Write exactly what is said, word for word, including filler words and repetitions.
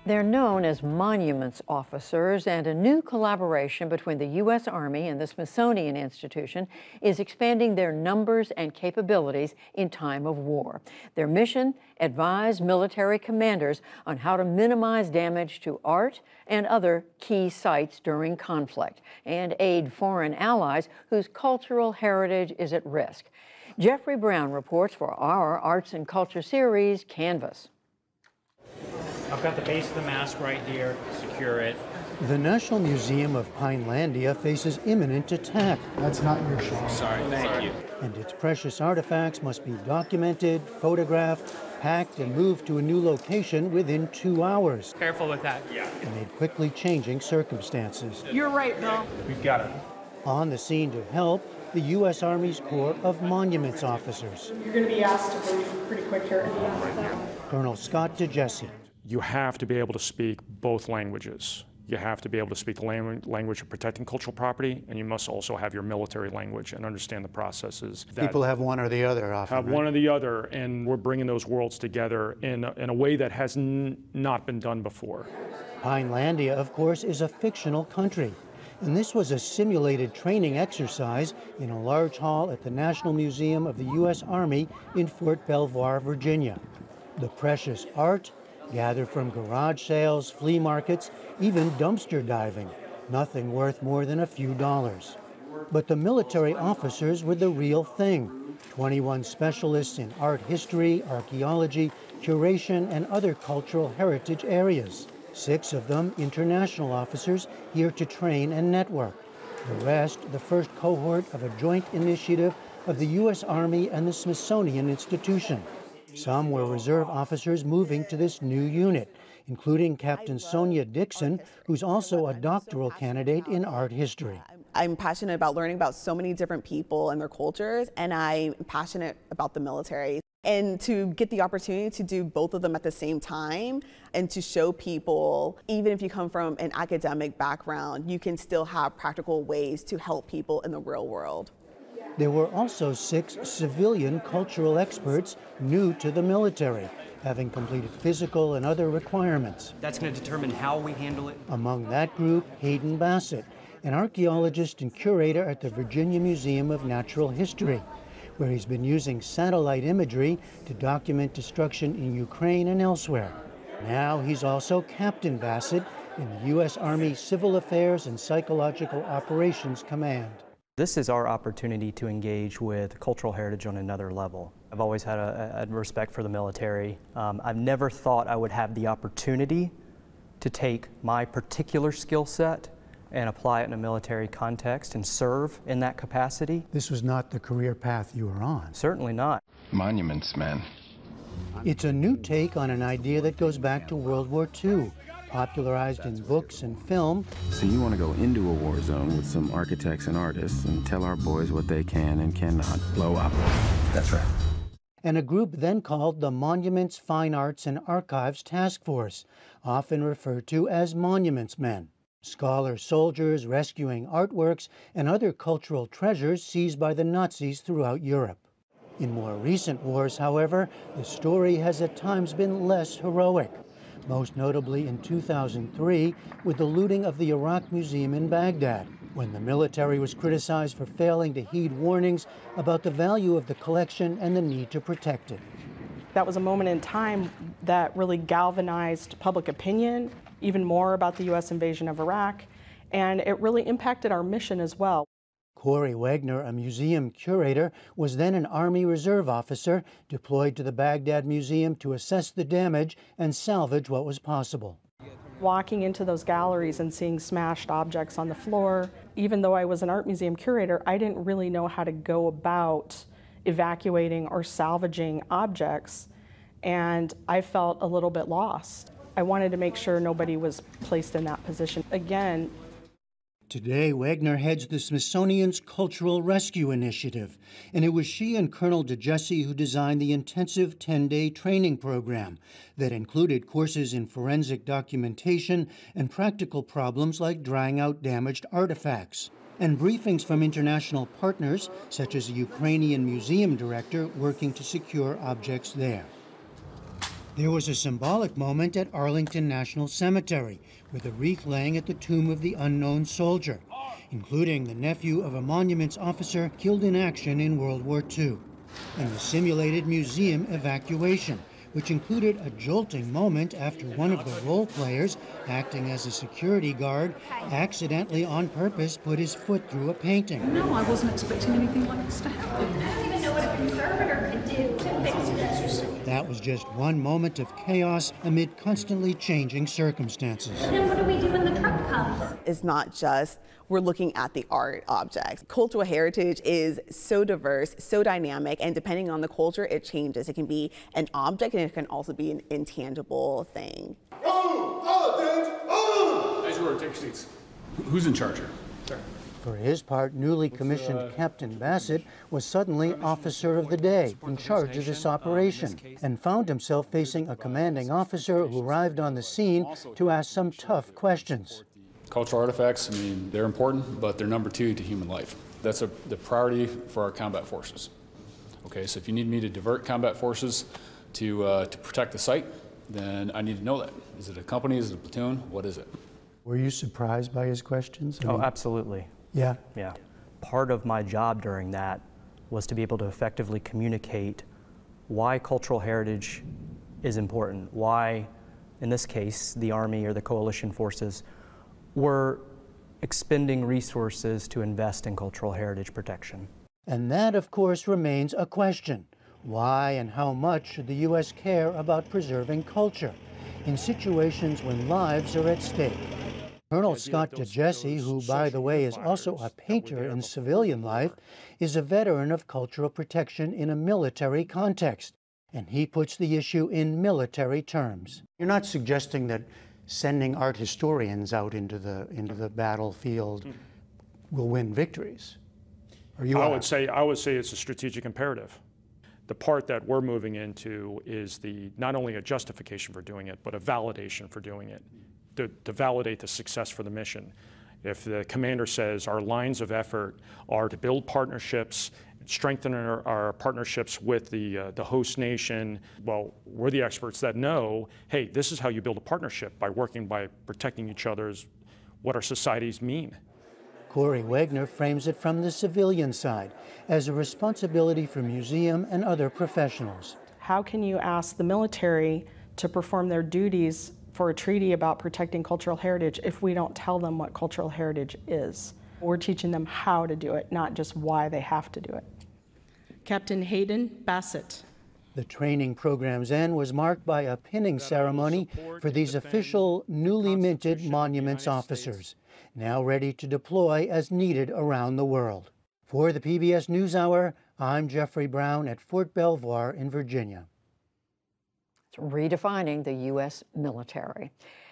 They're known as monuments officers, and a new collaboration between the U S Army and the Smithsonian Institution is expanding their numbers and capabilities in time of war. Their mission: advise military commanders on how to minimize damage to art and other key sites during conflict, and aid foreign allies whose cultural heritage is at risk. Jeffrey Brown reports for our Arts and Culture series, Canvas. I've got the base of the mast right here, secure it. The National Museum of Pinelandia faces imminent attack. That's not your shot. Sorry, thank Sorry. you. And its precious artifacts must be documented, photographed, packed, and moved to a new location within two hours. Careful with that. Yeah. Amid quickly changing circumstances. You're right, Bill. We've got it. On the scene to help, the U S Army's Corps of Monuments officers. You're going to be asked to brief pretty quick here. Colonel Scott DeJesse. You have to be able to speak both languages. You have to be able to speak the language of protecting cultural property, and you must also have your military language and understand the processes. People have one or the other often, Have right? one or the other, and we're bringing those worlds together in a, in a way that has n not been done before. Pinelandia, of course, is a fictional country. And this was a simulated training exercise in a large hall at the National Museum of the U S Army in Fort Belvoir, Virginia. The precious art, gathered from garage sales, flea markets, even dumpster diving. Nothing worth more than a few dollars. But the military officers were the real thing. twenty-one specialists in art history, archaeology, curation, and other cultural heritage areas. Six of them international officers here to train and network. The rest, the first cohort of a joint initiative of the U S Army and the Smithsonian Institution. Some were reserve officers moving to this new unit, including Captain Sonia Dixon, who's also a doctoral candidate in art history. I'm passionate about learning about so many different people and their cultures, and I'm passionate about the military. And to get the opportunity to do both of them at the same time and to show people, even if you come from an academic background, you can still have practical ways to help people in the real world. There were also six civilian cultural experts new to the military, having completed physical and other requirements. That's going to determine how we handle it. Among that group, Hayden Bassett, an archaeologist and curator at the Virginia Museum of Natural History, where he's been using satellite imagery to document destruction in Ukraine and elsewhere. Now he's also Captain Bassett in the U S Army Civil Affairs and Psychological Operations Command. This is our opportunity to engage with cultural heritage on another level. I've always had a, a respect for the military. Um, I've never thought I would have the opportunity to take my particular skill set and apply it in a military context and serve in that capacity. This was not the career path you were on. Certainly not. Monuments, man. It's a new take on an idea that goes back to World War Two, popularized in books and film. So you want to go into a war zone with some architects and artists and tell our boys what they can and cannot blow up. That's right. And a group then called the Monuments, Fine Arts, and Archives Task Force, often referred to as Monuments Men. Scholar soldiers rescuing artworks and other cultural treasures seized by the Nazis throughout Europe. In more recent wars, however, the story has at times been less heroic, most notably in two thousand three with the looting of the Iraq Museum in Baghdad, when the military was criticized for failing to heed warnings about the value of the collection and the need to protect it. That was a moment in time that really galvanized public opinion even more about the U S invasion of Iraq, and it really impacted our mission as well. Corey Wagner, a museum curator, was then an Army Reserve officer deployed to the Baghdad Museum to assess the damage and salvage what was possible. Walking into those galleries and seeing smashed objects on the floor, even though I was an art museum curator, I didn't really know how to go about evacuating or salvaging objects, and I felt a little bit lost. I wanted to make sure nobody was placed in that position again. Today, Wagner heads the Smithsonian's Cultural Rescue Initiative, and it was she and Colonel DeJesse who designed the intensive ten-day training program that included courses in forensic documentation and practical problems like drying out damaged artifacts, and briefings from international partners, such as a Ukrainian museum director working to secure objects there. There was a symbolic moment at Arlington National Cemetery with a wreath laying at the tomb of the unknown soldier, including the nephew of a monuments officer killed in action in World War Two, and the simulated museum evacuation, which included a jolting moment after one of the role players, acting as a security guard, accidentally on purpose put his foot through a painting. No, I wasn't expecting anything like this to happen. I don't even know what a conservator could do to fix this. That was just one moment of chaos amid constantly changing circumstances. And then what do we do when the truck comes? It's not just we're looking at the art objects. Cultural heritage is so diverse, so dynamic, and depending on the culture, it changes. It can be an object, and it can also be an intangible thing. As you were, take your seats. Who's in charge here? Sir. For his part, newly commissioned Captain Bassett was suddenly Officer of the Day, in charge of this operation, and found himself facing a commanding officer who arrived on the scene to ask some tough questions. Cultural artifacts, I mean, they're important, but they're number two to human life. That's a, the priority for our combat forces. Okay, so if you need me to divert combat forces to, uh, to protect the site, then I need to know that. Is it a company, is it a platoon, what is it? Were you surprised by his questions? I Oh, mean, absolutely. Yeah? Yeah. Part of my job during that was to be able to effectively communicate why cultural heritage is important, why, in this case, the Army or the coalition forces were expending resources to invest in cultural heritage protection. And that, of course, remains a question. Why and how much should the U S care about preserving culture in situations when lives are at stake? Colonel Scott DeJesse, who, by the way, is also a painter in civilian life, is a veteran of cultural protection in a military context, and he puts the issue in military terms. You're not suggesting that sending art historians out into the into the battlefield will win victories? Or you I are? would say I would say it's a strategic imperative. The part that we're moving into is the not only a justification for doing it, but a validation for doing it, to, to validate the success for the mission. If the commander says our lines of effort are to build partnerships, strengthen our, our partnerships with the, uh, the host nation, well, we're the experts that know, hey, this is how you build a partnership, by working, by protecting each other's, what our societies mean. Corey Wagner frames it from the civilian side as a responsibility for museum and other professionals. How can you ask the military to perform their duties for a treaty about protecting cultural heritage if we don't tell them what cultural heritage is? We're teaching them how to do it, not just why they have to do it. Captain Hayden Bassett. The training program's end was marked by a pinning ceremony for these official, newly minted monuments officers, now ready to deploy as needed around the world. For the P B S NewsHour, I'm Jeffrey Brown at Fort Belvoir in Virginia. It's redefining the U S military.